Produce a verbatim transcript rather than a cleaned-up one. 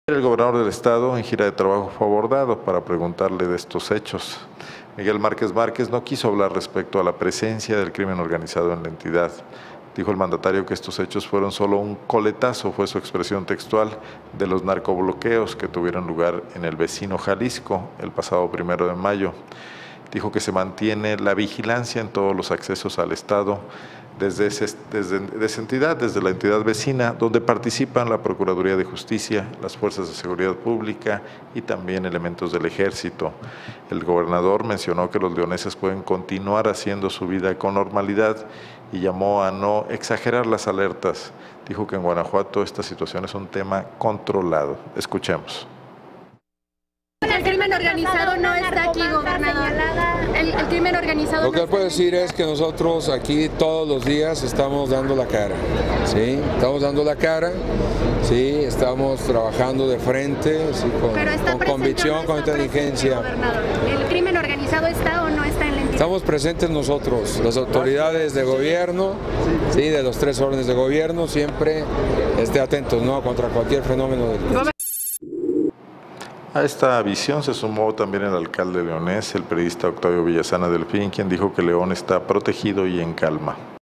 El gobernador del estado en gira de trabajo fue abordado para preguntarle de estos hechos. Miguel Márquez Márquez no quiso hablar respecto a la presencia del crimen organizado en la entidad. Dijo el mandatario que estos hechos fueron solo un coletazo, fue su expresión textual, de los narcobloqueos que tuvieron lugar en el vecino Jalisco el pasado primero de mayo. Dijo que se mantiene la vigilancia en todos los accesos al estado desde, ese, desde, desde esa entidad, desde la entidad vecina, donde participan la Procuraduría de Justicia, las Fuerzas de Seguridad Pública y también elementos del Ejército. El gobernador mencionó que los leoneses pueden continuar haciendo su vida con normalidad y llamó a no exagerar las alertas. Dijo que en Guanajuato esta situación es un tema controlado. Escuchemos. El crimen organizado no está aquí, gobernador. El, el crimen organizado. Lo que puedo decir es que nosotros aquí todos los días estamos dando la cara, ¿sí? Estamos dando la cara, ¿sí? Estamos trabajando de frente, ¿sí? Con, con convicción, con inteligencia. ¿El crimen organizado está o no está en la entidad? Estamos presentes nosotros, las autoridades de gobierno, ¿sí? De los tres órdenes de gobierno, siempre esté atentos, ¿no? Contra cualquier fenómeno del crimen. A esta visión se sumó también el alcalde leonés, el periodista Octavio Villasana Delfín, quien dijo que León está protegido y en calma.